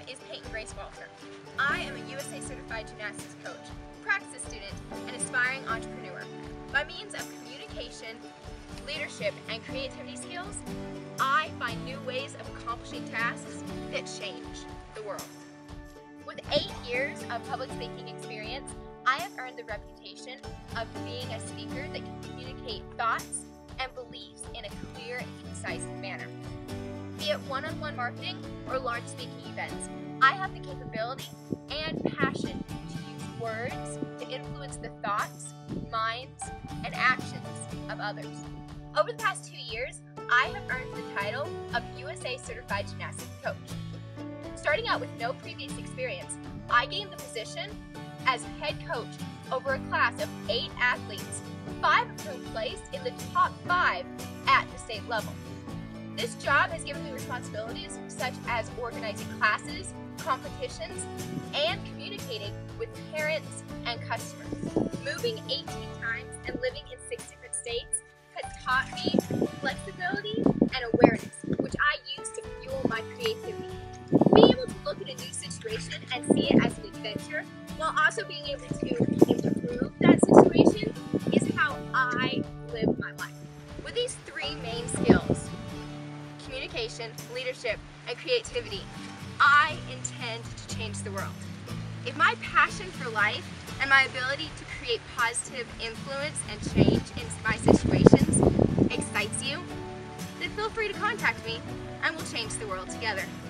is Payton Grace Walter. I am a USA Certified Gymnastics Coach, practice student, and aspiring entrepreneur. By means of communication, leadership, and creativity skills, I find new ways of accomplishing tasks that change the world. With 8 years of public speaking experience, I have earned the reputation of being a speaker that can communicate thoughts and beliefs in a clear and concise manner. Be it one-on-one marketing or large speaking events, I have the capability and passion to use words to influence the thoughts, minds, and actions of others. Over the past 2 years, I have earned the title of USA Certified Gymnastics Coach. Starting out with no previous experience, I gained the position as head coach over a class of 8 athletes, 5 of whom placed in the top 5 at the state level. This job has given me responsibilities such as organizing classes, competitions, and communicating with parents and customers. Moving 18 times and living in 6 different states has taught me flexibility and awareness, which I use to fuel my creativity. Being able to look at a new situation and see it as an adventure, while also being able to improve that situation, is how I live my life. With these 3 main skills, communication, leadership, and creativity, I intend to change the world. If my passion for life and my ability to create positive influence and change in my situations excites you, then feel free to contact me and we'll change the world together.